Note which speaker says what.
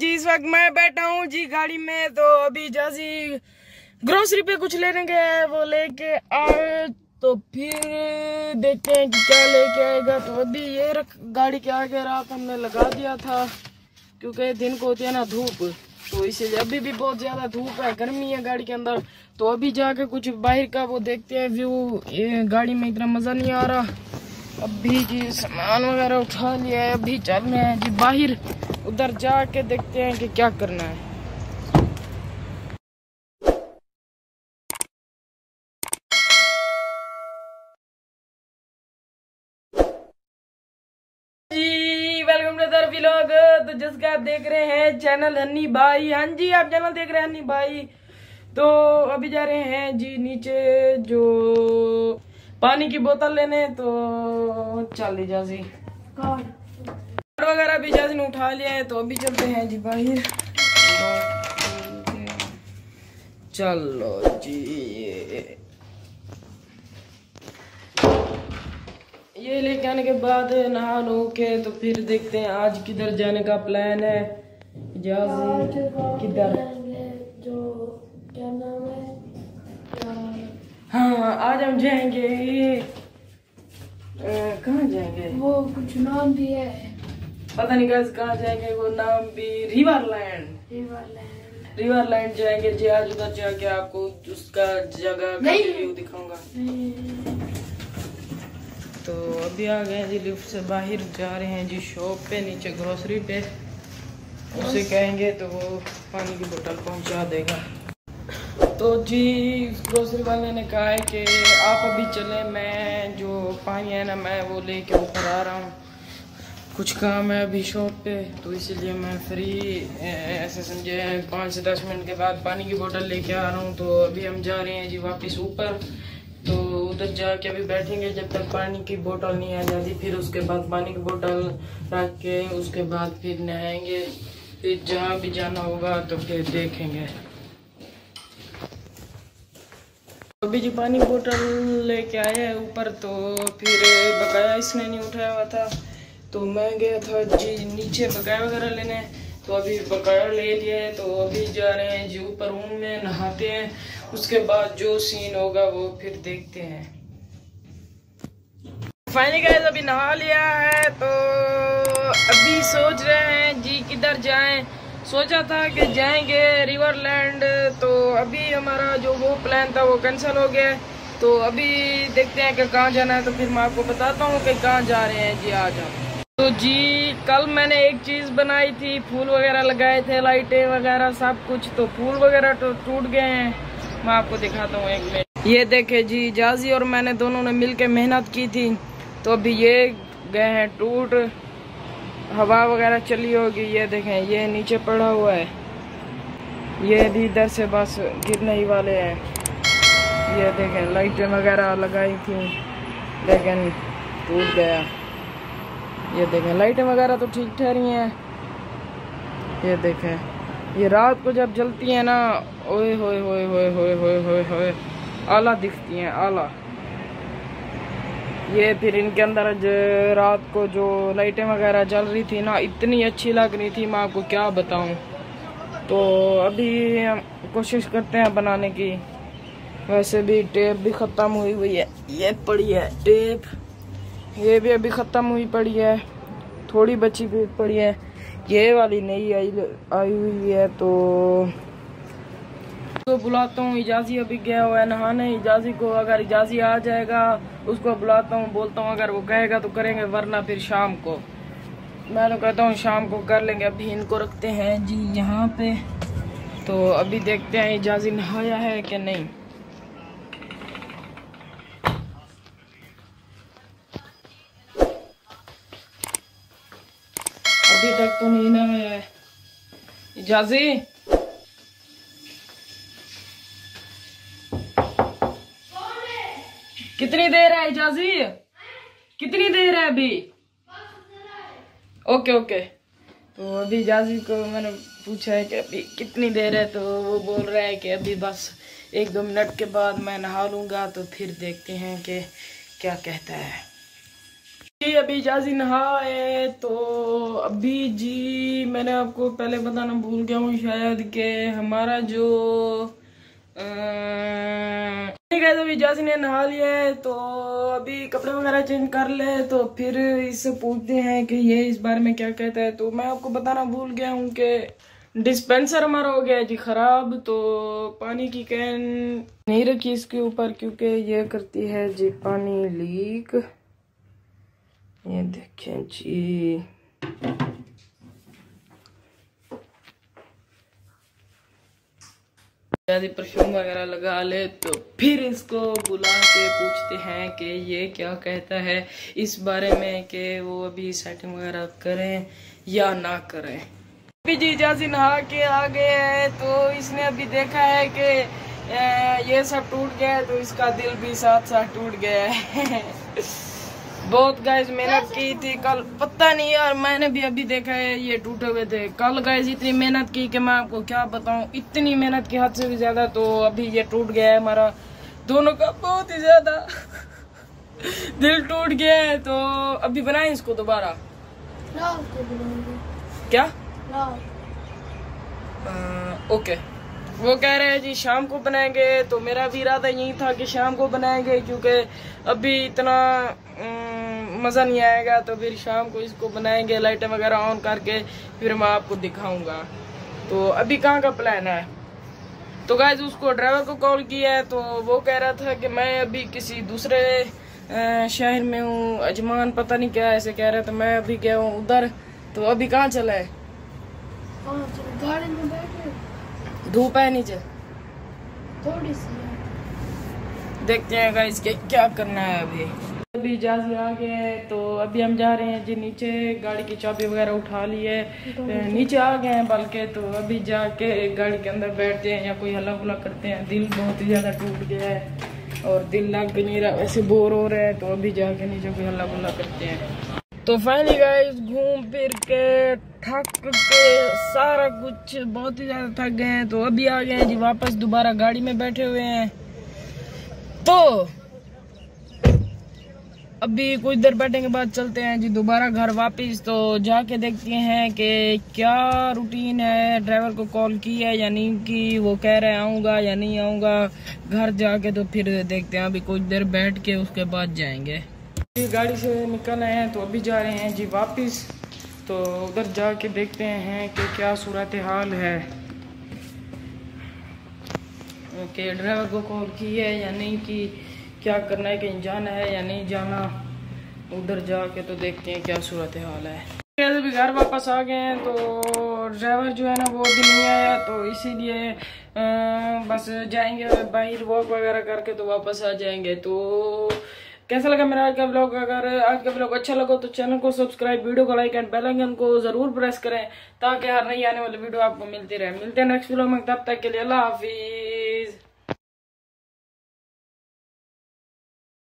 Speaker 1: जी इस वक्त मैं बैठा हूँ जी गाड़ी में। तो अभी जाजी ग्रोसरी पे कुछ लेने गया है, वो लेके आए तो फिर देखते हैं कि क्या लेके आएगा। तो अभी ये गाड़ी के आगे रात हमने लगा दिया था क्योंकि दिन को होती है ना धूप, तो इसीलिए अभी भी बहुत ज्यादा धूप है, गर्मी है गाड़ी के अंदर। तो अभी जाके कुछ बाहर का वो देखते हैं व्यू। ये गाड़ी में इतना मजा नहीं आ रहा। अभी जी सामान वगैरह उठा लिया है, अभी चल रहे हैं जी बाहर, उधर जाके देखते हैं कि क्या करना है। जी वेलकम टू अदर व्लॉग। तो जिसका आप देख रहे हैं चैनल हनी भाई, हाँ जी आप चैनल देख रहे हैं हनी भाई। तो अभी जा रहे हैं जी नीचे जो पानी की बोतल लेने, तो चल ली जासी कार्ड वगैरह भी जासी ने उठा लिया है। तो अभी चलते हैं जी बाहर। चलो जी ये लेके आने के बाद नहा लो के तो फिर देखते हैं आज किधर जाने का प्लान है। जासी किधर,
Speaker 2: जो क्या नाम है,
Speaker 1: हाँ आज हम जाएंगे। कहाँ जाएंगे
Speaker 2: वो कुछ नाम भी है,
Speaker 1: पता नहीं गाइस कहाँ जाएंगे, वो नाम भी रिवरलैंड रिवरलैंड जाएंगे जी। आज उधर जाके आपको उसका जगह का व्यू दिखाऊंगा। तो अभी आ गए जी लिफ्ट से बाहर, जा रहे हैं जी शॉप पे नीचे ग्रोसरी पे। उसे कहेंगे तो वो पानी की बोतल पहुंचा देगा। तो जी ग्रोसरी वाले ने कहा है कि आप अभी चले, मैं जो पानी है ना मैं वो लेके ऊपर आ रहा हूँ, कुछ काम है अभी शॉप पे, तो इसीलिए मैं फ्री ऐसे समझे 5 से 10 मिनट के बाद पानी की बोतल लेके आ रहा हूँ। तो अभी हम जा रहे हैं जी वापस ऊपर। तो उधर जाके अभी बैठेंगे जब तक पानी की बोतल नहीं आ जाती, फिर उसके बाद पानी की बोतल रख के उसके बाद फिर नहाएंगे, फिर जहाँ भी जाना होगा तो फिर देखेंगे। अभी जी पानी की बोतल लेके आए हैं ऊपर, तो फिर बकाया इसने नहीं उठाया हुआ था, तो मैं गया था जी नीचे बकाया वगैरह लेने। तो अभी बकाया ले लिया है, तो अभी जा रहे हैं जी ऊपर रूम में, नहाते हैं, उसके बाद जो सीन होगा वो फिर देखते हैं। फाइनली गाइस अभी नहा लिया है, तो अभी सोच रहे हैं जी किधर जाएं। सोचा था कि जाएंगे रिवरलैंड, तो अभी हमारा जो वो प्लान था वो कैंसिल हो गया। तो अभी देखते हैं कि कहाँ जाना है, तो फिर मैं आपको बताता हूँ कि कहाँ जा रहे हैं जी आज हम। तो जी कल मैंने एक चीज बनाई थी, फूल वगैरह लगाए थे, लाइटें वगैरह सब कुछ, तो फूल वगैरह तो टूट गए हैं। मैं आपको दिखाता हूँ एक मिनट। ये देखे जी जाजी और मैंने दोनों ने मिलके मेहनत की थी, तो अभी ये गए हैं टूट, हवा वगैरह चली होगी। ये देखें ये नीचे पड़ा हुआ है, ये भी इधर से बस गिरने ही वाले हैं। ये देखें लाइटें वगैरह लगाई थी लेकिन टूट गया। ये देखें लाइटें वगैरह तो ठीक ठहरी हैं। ये देखें ये रात को जब जलती है ना, ओए होए होए होए होए होए होए होए आला दिखती हैं, आला। ये फिर इनके अंदर रात को जो लाइटें वगैरह जल रही थी ना, इतनी अच्छी लग रही थी, मैं आपको क्या बताऊं। तो अभी हम कोशिश करते हैं बनाने की। वैसे भी टेप भी ख़त्म हुई हुई है, ये पड़ी है टेप, ये भी अभी ख़त्म हुई पड़ी है, थोड़ी बची भी पड़ी है, ये वाली नई आई हुई है। तो बुलाता हूँ, इजाज़ी अभी गया हुआ है नहाने। इजाज़ी को अगर इजाज़ी आ जाएगा उसको बुलाता हूँ, बोलता हूँ अगर वो कहेगा तो करेंगे, वरना फिर शाम को। मैं तो कहता हूँ शाम को कर लेंगे। अभी इनको रखते हैं जी यहाँ पे, तो अभी देखते हैं इजाज़ी नहाया है कि नहीं। अभी तक तो नहीं नहाया है इजाज़ी। कितनी देर है इजाज़ी, कितनी देर है अभी? Okay okay. तो अभी इजाज़ी को मैंने पूछा है कि अभी कितनी देर है, तो वो बोल रहा है कि अभी बस 1-2 मिनट के बाद मैं नहा लूँगा, तो फिर देखते हैं कि क्या कहता है। जी अभी जाजी नहाए तो अभी जी मैंने आपको पहले बताना भूल गया हूँ शायद कि हमारा जो अभी जाजी ने नहा लिया है तो अभी कपड़े वगैरह चेंज कर ले तो फिर इससे पूछते हैं कि ये इस बारे में क्या कहता है। तो मैं आपको बताना भूल गया हूँ कि डिस्पेंसर हमारा हो गया है जी खराब। तो पानी की कैन नहीं रखी इसके ऊपर क्योंकि ये करती है जी पानी लीक। ये देखें जी परफ्यूम वगैरह लगा ले तो फिर इसको बुला के पूछते हैं कि ये क्या कहता है इस बारे में कि वो अभी सेटिंग वगैरह करें या ना करें। अभी जी जाजी नहा के आ गए हैं तो इसने अभी देखा है कि ये सब टूट गया है तो इसका दिल भी साथ साथ टूट गया है। बहुत गाइस मेहनत की थी कल, पता नहीं यार मैंने भी अभी देखा है ये टूटे हुए थे। कल गाइस इतनी मेहनत की कि मैं आपको क्या बताऊं, इतनी मेहनत की हद से भी ज्यादा। तो अभी ये टूट गया है हमारा दोनों का, बहुत ही ज्यादा दिल टूट गया है। तो अभी बनाए इसको दोबारा क्या ओके वो कह रहे हैं जी शाम को बनाएंगे। तो मेरा भी इरादा यही था कि शाम को बनाएंगे क्योंकि अभी इतना मज़ा नहीं आएगा। तो फिर शाम को इसको बनाएंगे लाइटें वगैरह ऑन करके फिर मैं आपको दिखाऊंगा। तो अभी कहाँ का प्लान है तो गाइस उसको ड्राइवर को कॉल किया है तो वो कह रहा था कि मैं अभी किसी दूसरे शहर में हूँ, अजमान पता नहीं क्या ऐसे कह रहा था। मैं अभी गया हूँ उधर। तो अभी कहाँ चला है?
Speaker 2: गाड़ी में बैठे
Speaker 1: धूप है नीचे
Speaker 2: थोड़ी सी,
Speaker 1: देखते हैं गाइस क्या करना है। अभी जाजी आ गए हैं तो अभी हम जा रहे हैं जी नीचे। गाड़ी की चाबी वगैरह उठा ली है, नीचे आ गए हैं बल्कि। तो अभी जाके गाड़ी के अंदर बैठते हैं या कोई हल्ला गुल्ला करते हैं। दिल बहुत ही ज्यादा टूट गया है और दिल लग भी नहीं रहा, वैसे बोर हो रहे हैं। तो अभी जाके नीचे कोई हल्ला गुल्ला करते हैं। तो फाइनली गाइस घूम फिर के थक के सारा कुछ बहुत ही ज्यादा थक गए हैं। तो अभी आ गए हैं जी वापस, दोबारा गाड़ी में बैठे हुए हैं। तो अभी कुछ देर बैठने के बाद चलते हैं जी दोबारा घर वापस। तो जाके देखते हैं कि क्या रूटीन है। ड्राइवर को कॉल की है या नहीं की, वो कह रहे हैं आऊँगा या नहीं आऊँगा। घर जाके तो फिर देखते हैं, अभी कुछ देर बैठ के उसके बाद जाएंगे। गाड़ी से निकल आए हैं तो अभी जा रहे हैं जी वापस। तो उधर जाके देखते हैं कि क्या सूरत हाल है, कि ड्राइवर को कॉल की है या नहीं की, क्या करना है, कहीं जाना है या नहीं जाना। उधर जाके तो देखते हैं क्या सूरत हाल है। अभी घर वापस आ गए हैं तो ड्राइवर जो है ना वो अभी नहीं आया तो इसीलिए बस जाएंगे बाहर वॉक वगैरह करके तो वापस आ जाएंगे। तो कैसा लगा मेरा आज का ब्लॉग? अगर आज का ब्लॉग अच्छा लगा तो चैनल को सब्सक्राइब, वीडियो को लाइक एंड बेल आइकन को जरूर प्रेस करें ताकि हर नई आने वाली वीडियो आपको मिलती रहे। मिलते हैं नेक्स्ट ब्लॉग में, तब तक के लिए अल्लाह हाफिज।